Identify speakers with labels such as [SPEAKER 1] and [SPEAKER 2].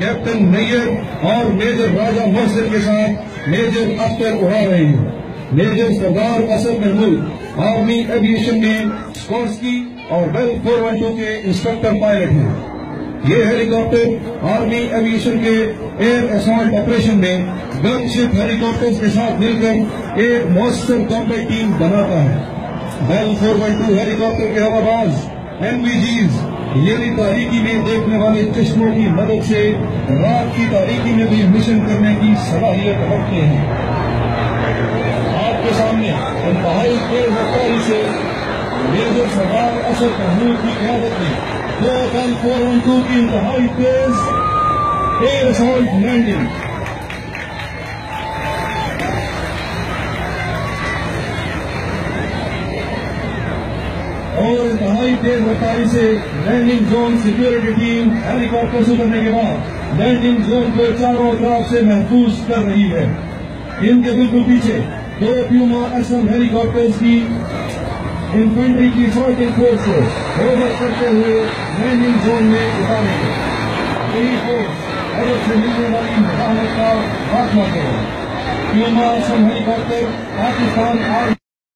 [SPEAKER 1] Captain Nayyar اور major Raja Mohsin کے ساتھ میجر اختر اڑا رہے ہیں. میجر سردار اسد محمود آرمی ایویشن میں اسکورسکی اور بیل 412 کے انسٹرکٹر پائلٹ ہیں. یہ ہیلی کاپٹر آرمی ایویشن کے ایئر اسالٹ آپریشن میں گن شپ ہیلی کاپٹر کے ساتھ مل کر ایک مؤثر کامبیٹ ٹیم بناتا ہے. بیل 412 ہیلی کاپٹر کے ہواباز NVGs یعنی تاریکی میں دیکھنے والے چشموں کی مدد سے رات کی تاریکی میں بھی مشن کرنے کی صلاحیت رکھتے ہیں. آپ کے سامنے انتہائی تیز رفتاری سے میجر سردار اسد محمود کی قیادت میں بیل 412 کی انتہائی تیز ایئر اسالٹ لینڈنگ. اور انتہائی تیز رفتاری سے landing zone security team helicopter سے اترنے کے بعد لینڈنگ زون کو چاروں اطراف سے محفوظ کر رہی ہے. ان کے بالکل پیچھے 2 پیوما SM ہیلی کاپٹرز کی انفینٹری کی فائٹنگ فورس کو اوور کرتے ہوئے لینڈنگ زون میں اتاریں گے. یہی فورس عرب سے ملنے والی مزاحمت کا خاتمہ کرے. Puma SM helicopter Pakistan